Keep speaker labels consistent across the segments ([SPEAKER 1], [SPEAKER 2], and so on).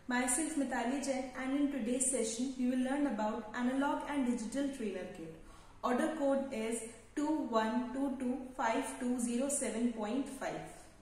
[SPEAKER 1] Myself Mithali Jain, and in today's session we will learn about analog and digital trainer kit. Order code is 21225207.5.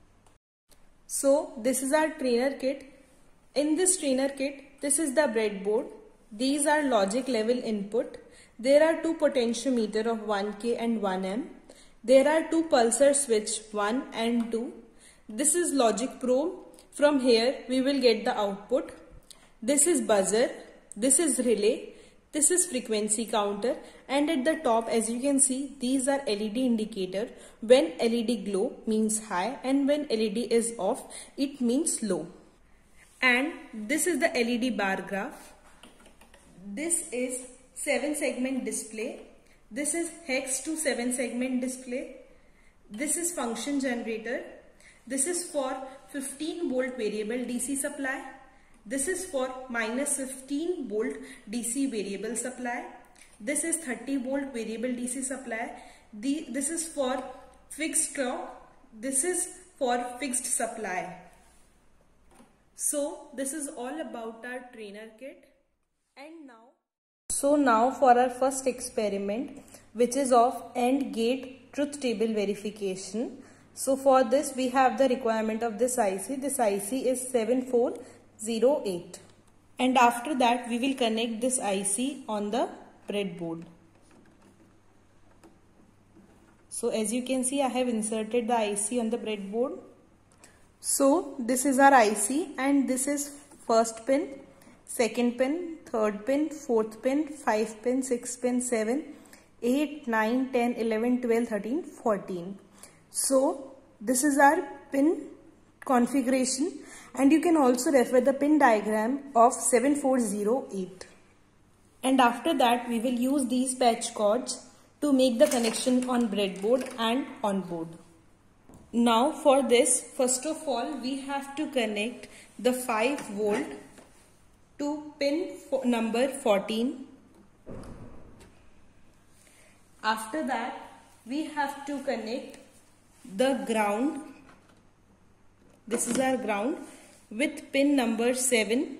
[SPEAKER 1] So this is our trainer kit. In this trainer kit, this is the breadboard. These are logic level input. There are two potentiometer of 1K and 1M. There are two pulsar switch 1 and 2. This is logic probe. From here we will get the output. This is buzzer. This is relay. This is frequency counter, and at the top, as you can see, these are LED indicator. When LED glow means high, and when LED is off it means low. And this is the LED bar graph. This is 7-segment display. This is hex to 7-segment display. This is function generator. This is for 15 volt variable DC supply. This is for minus 15 volt DC variable supply. This is 30 volt variable DC supply. This is for fixed clock. This is for fixed supply. So this is all about our trainer kit. And now for our first experiment, which is of AND gate truth table verification. So for this we have the requirement of this IC. This IC is 7408. And after that we will connect this IC on the breadboard. So as you can see, I have inserted the IC on the breadboard. So this is our IC, and this is first pin, second pin, third pin, fourth pin, 5 pin, 6 pin, 7, 8, 9, 10, 11, 12, 13, 14. So this is our pin configuration, and you can also refer the pin diagram of 7408. And after that we will use these patch cords to make the connection on breadboard and on board. Now for this, first of all we have to connect the 5 volt to pin number 14. After that we have to connect the ground. This is our ground with pin number 7.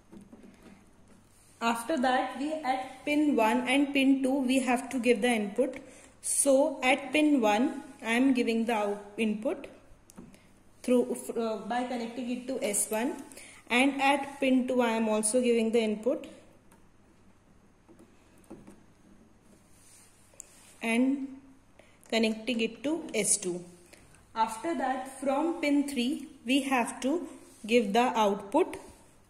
[SPEAKER 1] After that, we at pin 1 and pin 2 we have to give the input. So at pin 1 I am giving the input through by connecting it to S1, and at pin 2 I am also giving the input, and connecting it to S2. After that, from pin 3 we have to give the output.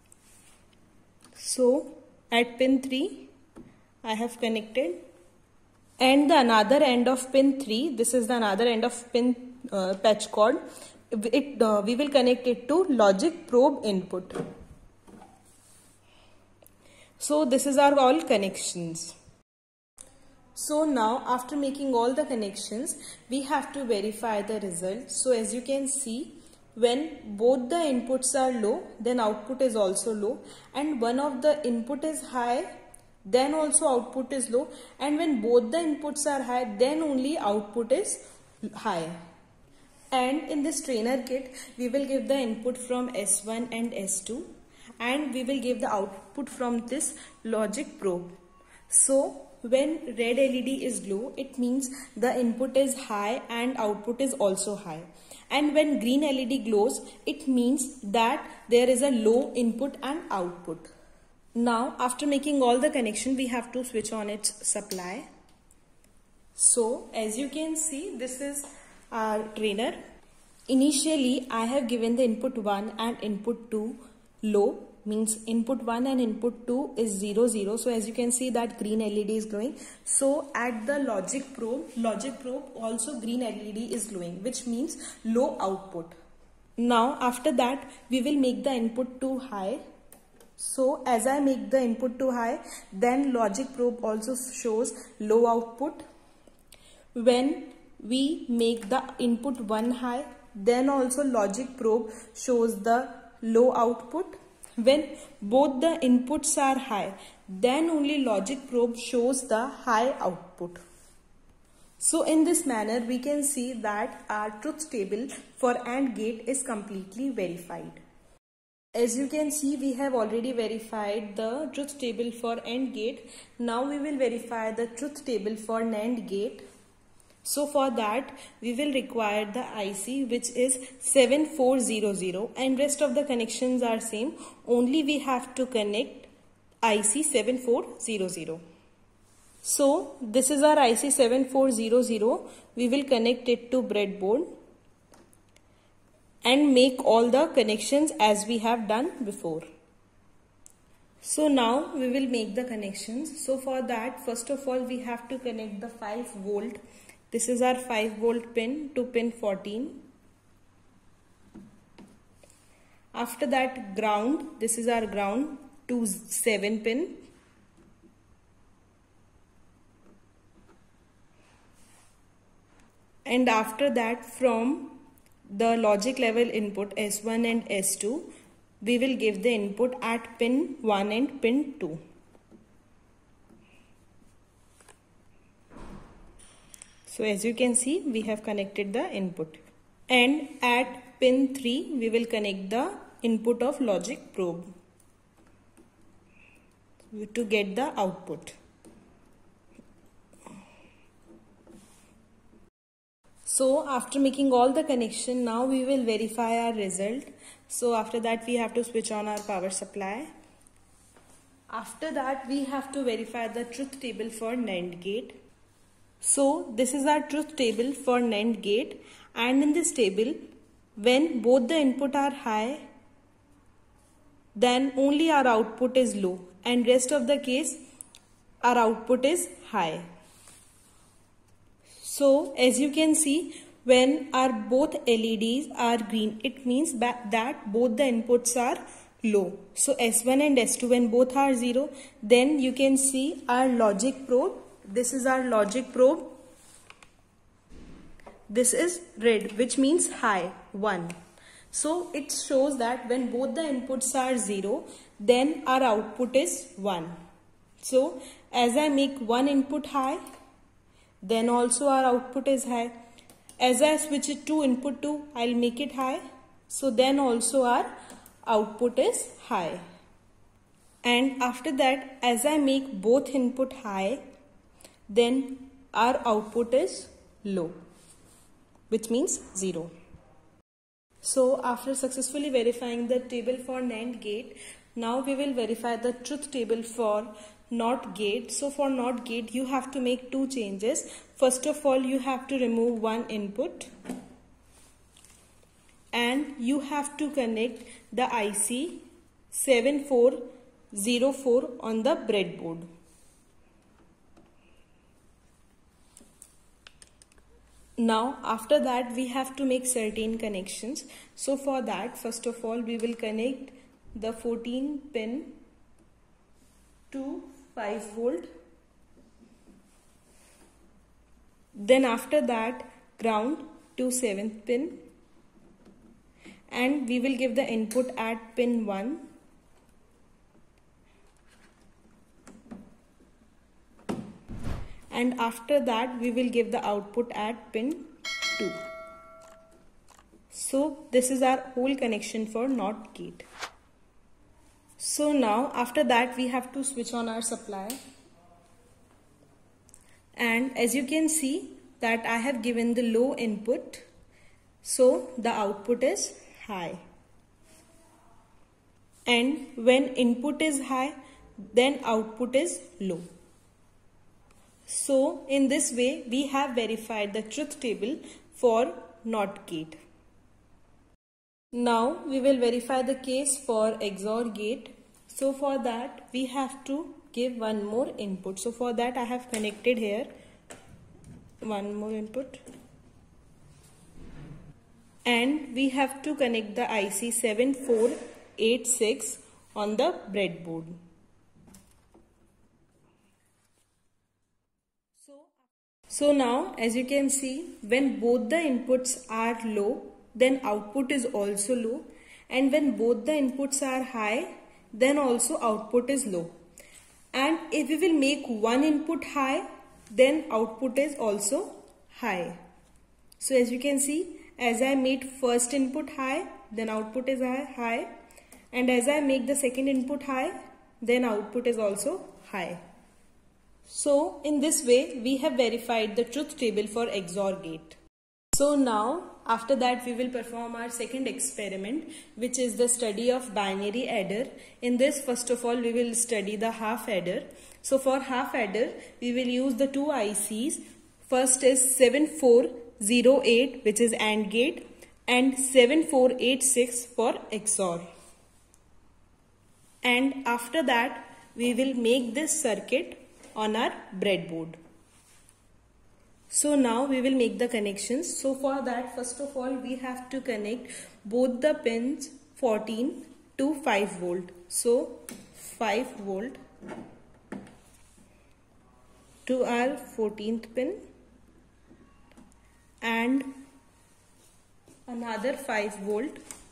[SPEAKER 1] So at pin 3 I have connected, and the another end of pin 3, this is the another end of pin patch cord, we will connect it to logic probe input. So this is our all connections. So now after making all the connections we have to verify the result. So as you can see, when both the inputs are low, then output is also low, and one of the input is high, then also output is low, and when both the inputs are high, then only output is high. And in this trainer kit we will give the input from S1 and S2, and we will give the output from this logic probe. So when red LED is low, it means the input is high and output is also high. And when green LED glows, it means that there is a low input and output. Now after making all the connection, we have to switch on its supply. So as you can see, this is our trainer. Initially I have given the input 1 and input 2 low, means input 1 and input 2 is 0 0. So as you can see that green LED is glowing. So at the logic probe also green LED is glowing, which means low output. Now after that we will make the input to high. So as I make the input to high, then logic probe also shows low output. When we make the input 1 high, then also logic probe shows the low output. When both the inputs are high, then only logic probe shows the high output. So in this manner we can see that our truth table for AND gate is completely verified. As you can see, we have already verified the truth table for AND gate. Now we will verify the truth table for NAND gate. So for that, we will require the IC, which is 7400, and rest of the connections are same. Only we have to connect IC 7400. So this is our IC 7400. We will connect it to breadboard and make all the connections as we have done before. So now we will make the connections. So for that, first of all, we have to connect the 5 volt. This is our 5 volt pin to pin 14. After that, ground. This is our ground to 7 pin. And after that, from the logic level input S1 and S2, we will give the input at pin 1 and pin 2. So as you can see, we have connected the input. And at pin 3, we will connect the input of logic probe to get the output. So after making all the connection, now we will verify our result. So after that, we have to switch on our power supply. After that, we have to verify the truth table for NAND gate. So this is our truth table for NAND gate, and in this table, when both the input are high, then only our output is low, and rest of the case our output is high. So as you can see, when our both LEDs are green, it means that both the inputs are low. So S1 and S2, when both are 0, then you can see our logic probe. This is our logic probe. This is red, which means high, 1. So it shows that when both the inputs are 0, then our output is 1. So as I make one input high, then also our output is high. As I switch it to input 2, I'll make it high. So then also our output is high. And after that, as I make both input high, then our output is low, which means 0. So after successfully verifying the table for NAND gate, now we will verify the truth table for NOT gate. So for NOT gate, you have to make 2 changes. First of all, you have to remove one input and you have to connect the IC 7404 on the breadboard. Now after that, we have to make certain connections. So for that, first of all, we will connect the 14 pin to 5 volt. Then after that, ground to 7th pin, and we will give the input at pin 1. And after that, we will give the output at pin 2. So this is our whole connection for NOT gate. So now after that, we have to switch on our supply. And as you can see that I have given the low input, so the output is high. And when input is high, then output is low. So in this way, we have verified the truth table for NOT gate. Now we will verify the case for XOR gate. So for that, we have to give one more input. So for that, I have connected here one more input. And we have to connect the IC 7486 on the breadboard. So now, as you can see, when both the inputs are low, then output is also low. And when both the inputs are high, then also output is low. And if we will make one input high, then output is also high. So as you can see, as I made first input high, then output is high. And as I make the second input high, then output is also high. So in this way we have verified the truth table for XOR gate. So now after that we will perform our second experiment, which is the study of binary adder. In this, first of all we will study the half adder. So for half adder we will use the two ICs. First is 7408, which is AND gate, and 7486 for XOR. And after that we will make this circuit on our breadboard. So now we will make the connections. So for that, first of all we have to connect both the pins 14 to 5 volt. So 5 volt to our 14th pin and another 5 volt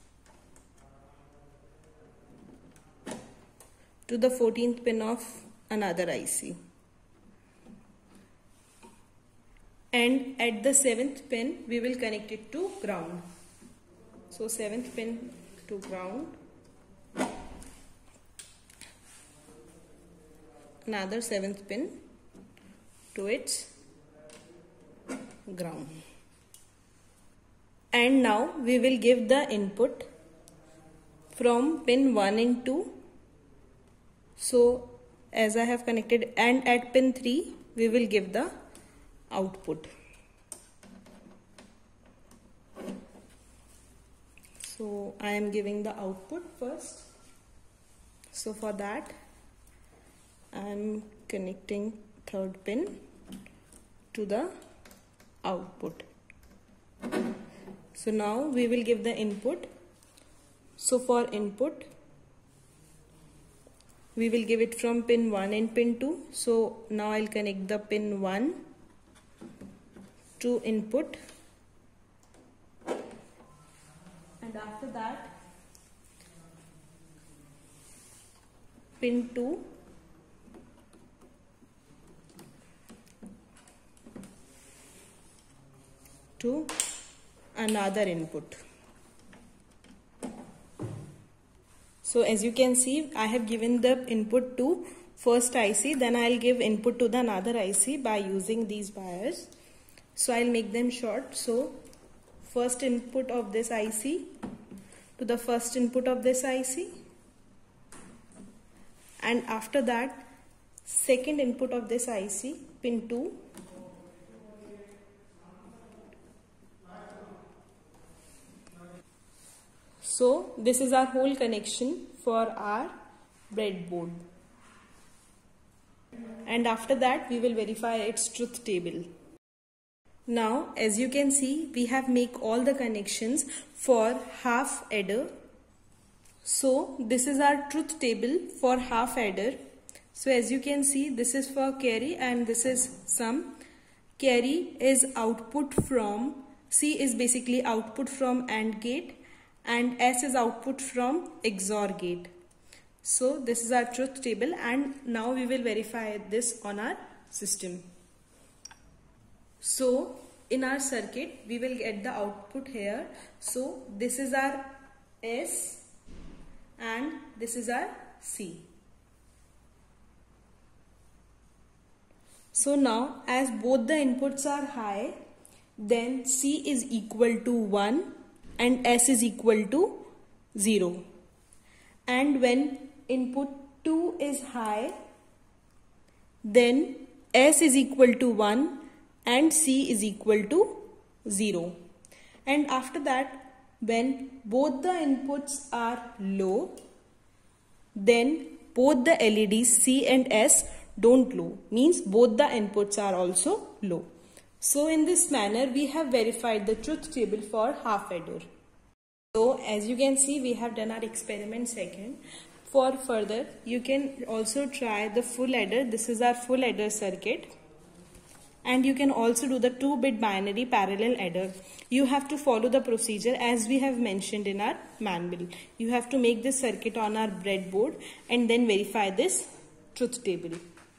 [SPEAKER 1] to the 14th pin of another IC. And at the 7th pin we will connect it to ground. So 7th pin to ground, another 7th pin to its ground. And now we will give the input from pin 1 and 2. So as I have connected, and at pin 3 we will give the output. So I am giving the output first. So for that I am connecting 3rd pin to the output. So now we will give the input. So for input we will give it from pin 1 and pin 2. So now I'll connect the pin 1 to input, and after that pin 2 to another input. So as you can see, I have given the input to first IC, then I'll give input to the another IC by using these wires. So I'll make them short. So first input of this IC to the first input of this IC, and after that second input of this IC, pin 2 So this is our whole connection for our breadboard. And after that we will verify its truth table. Now as you can see, we have make all the connections for half adder. So this is our truth table for half adder. So as you can see, this is for carry and this is sum. Carry is output from, C is basically output from AND gate, and S is output from XOR gate. So this is our truth table, and now we will verify this on our system. So in our circuit we will get the output here. So this is our S and this is our C. So now as both the inputs are high, then C is equal to 1 and S is equal to 0. And when input 2 is high, then S is equal to 1 and C is equal to 0. And after that, when both the inputs are low, then both the LEDs C and S don't glow, means both the inputs are also low. So in this manner we have verified the truth table for half adder. So as you can see, we have done our experiment second. For further, you can also try the full adder. This is our full adder circuit. And you can also do the 2-bit binary parallel adder. You have to follow the procedure as we have mentioned in our manual. You have to make this circuit on our breadboard and then verify this truth table.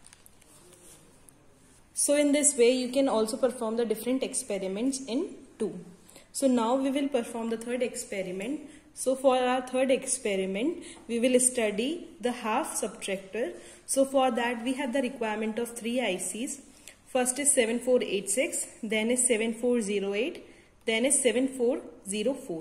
[SPEAKER 1] So in this way you can also perform the different experiments in 2. So now we will perform the third experiment. So for our third experiment, we will study the half subtractor. So for that we have the requirement of 3 ICs. First is 7486, then is 7408, then is 7404.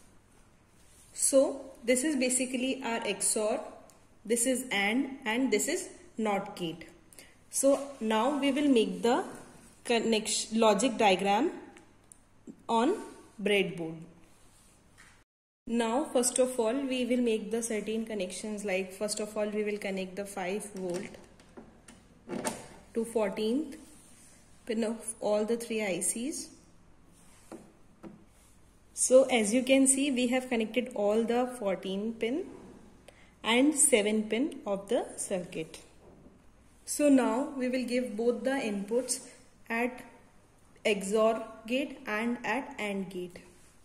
[SPEAKER 1] So this is basically our XOR, this is and this is NOT gate. So now we will make the logic diagram on breadboard. Now first of all we will make the certain connections, like first of all we will connect the 5 volt to 14th pin of all the 3 ICs. So as you can see, we have connected all the 14 pin and 7 pin of the circuit. So now we will give both the inputs at XOR gate and at AND gate.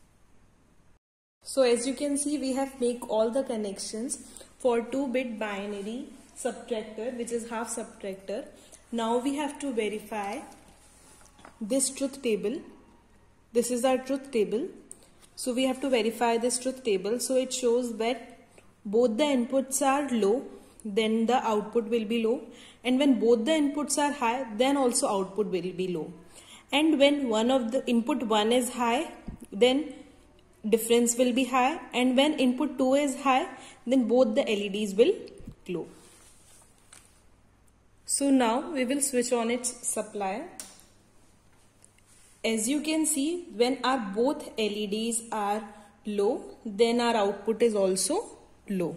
[SPEAKER 1] So as you can see, we have make all the connections for 2-bit binary subtractor, which is half subtractor. Now we have to verify this truth table. This is our truth table. So we have to verify this truth table. So it shows that both the inputs are low, then the output will be low. And when both the inputs are high, then also output will be low. And when one of the input 1 is high, then difference will be high, and when input 2 is high, then both the LEDs will glow. So now we will switch on its supply. As you can see, when our both LEDs are low, then our output is also low.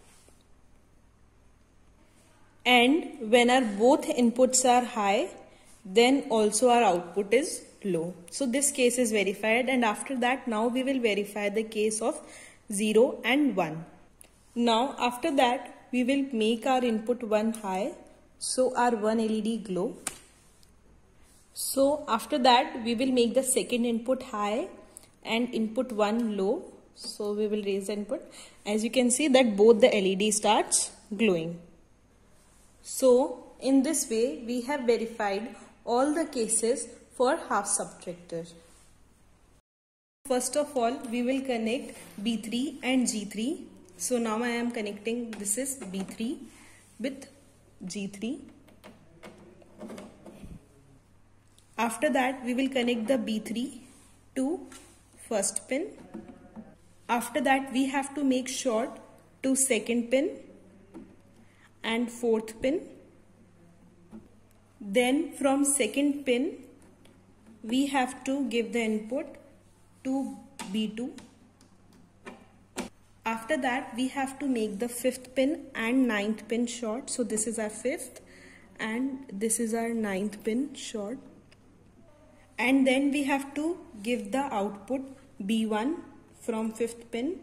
[SPEAKER 1] And when our both inputs are high, then also our output is low. So this case is verified, and after that now we will verify the case of 0 and 1. Now after that we will make our input 1 high, so our 1 LED glow. So after that we will make the second input high and input 1 low. So we will raise the input. As you can see that both the LED starts glowing. So in this way we have verified all the cases for half subtractor. First of all we will connect B3 and G3. So now I am connecting, this is B3 with G3. After that we will connect the B3 to first pin. After that we have to make short to second pin and fourth pin. Then from second pin we have to give the input to B2. After that we have to make the fifth pin and ninth pin short. So this is our fifth and this is our ninth pin short. And then we have to give the output B1 from fifth pin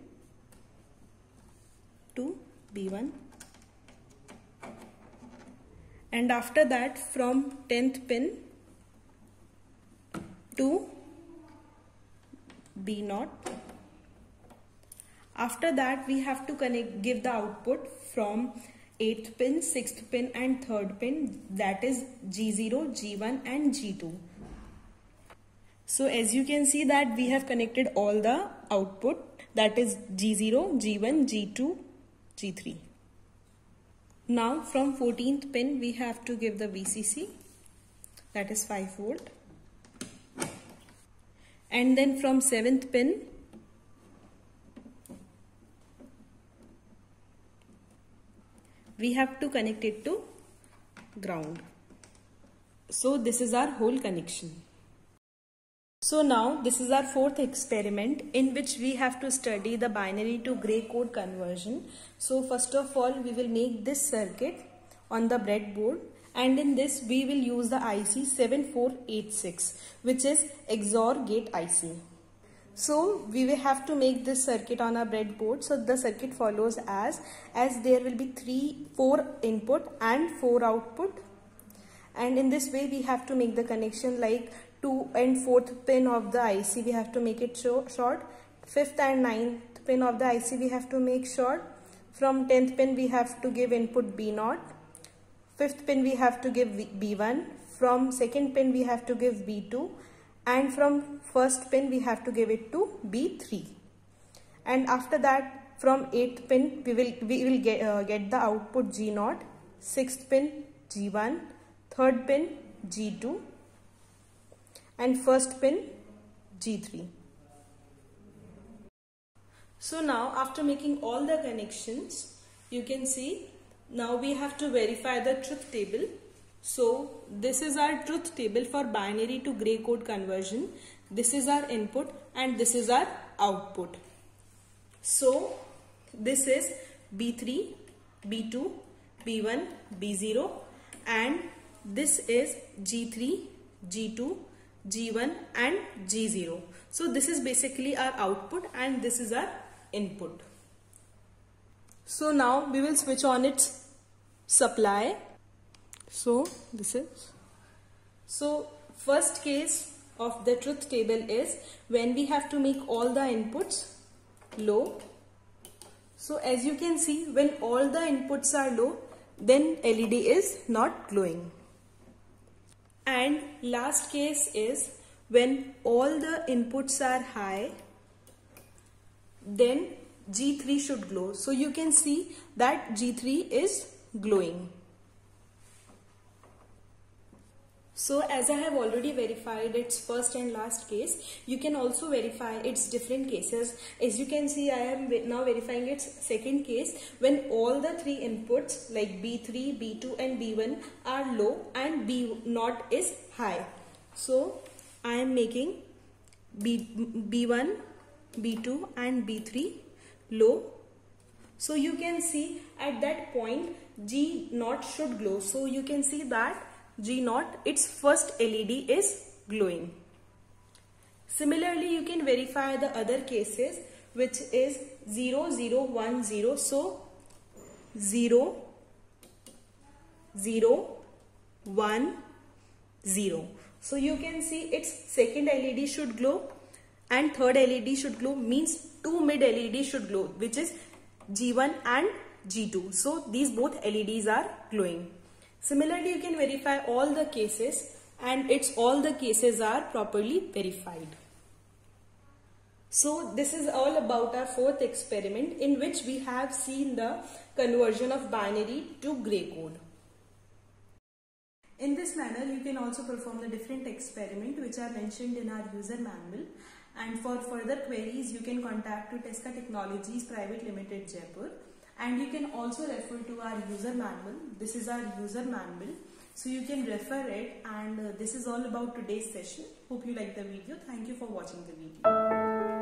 [SPEAKER 1] to B1. And after that from 10th pin to B0. After that we have to give the output from 8th pin, 6th pin and 3rd pin, that is G0, G1 and G2. So as you can see that we have connected all the output, that is G0, G1, G2, G3. Now from 14th pin we have to give the VCC, that is 5 volt. And then from 7th pin we have to connect it to ground. So this is our whole connection. So now this is our fourth experiment in which we have to study the binary to gray code conversion. So first of all we will make this circuit on the breadboard, and in this we will use the IC 7486, which is XOR gate IC. So we will have to make this circuit on our breadboard. So the circuit follows as there will be 4 input and 4 output, and in this way we have to make the connection, like 2 and 4th pin of the IC we have to make it short, 5th and 9th pin of the IC we have to make short, from 10th pin we have to give input B0, 5th pin we have to give B1, from 2nd pin we have to give B2, and from 1st pin we have to give it to B3. and after that from 8th pin we will get the output G0, 6th pin G1, 3rd pin G2 and 1st pin G3. So now after making all the connections, you can see now we have to verify the truth table. So this is our truth table for binary to gray code conversion. This is our input and this is our output. So this is B3, B2, B1, B0 and this is G3, G2, G1 and G0. So this is basically our output and this is our input. So now we will switch on its supply. So this is. So first case of the truth table is when we have to make all the inputs low. So as you can see, when all the inputs are low, then LED is not glowing. And last case is when all the inputs are high, then G3 should glow. So you can see that G3 is glowing. So as I have already verified its first and last case, you can also verify its different cases. As you can see, I am now verifying its second case when all the three inputs like B3, B2 and B1 are low and B0 is high. So I am making B1, B2 and B3 low. So you can see at that point G0 should glow. So you can see that G0, its first LED is glowing. Similarly, you can verify the other cases, which is 0, 0, 1, 0. So 0, 0, 1, 0. So you can see its second LED should glow and third LED should glow, means two mid LED should glow, which is G1 and G2. So these both LEDs are glowing. Similarly, you can verify all the cases and all the cases are properly verified. So this is all about our fourth experiment in which we have seen the conversion of binary to gray code. In this manner, you can also perform the different experiment which are mentioned in our user manual. And for further queries, you can contact to Tesca Technologies Private Limited, Jaipur. And you can also refer to our user manual. This is our user manual. So you can refer it, and this is all about today's session. Hope you like the video. Thank you for watching the video.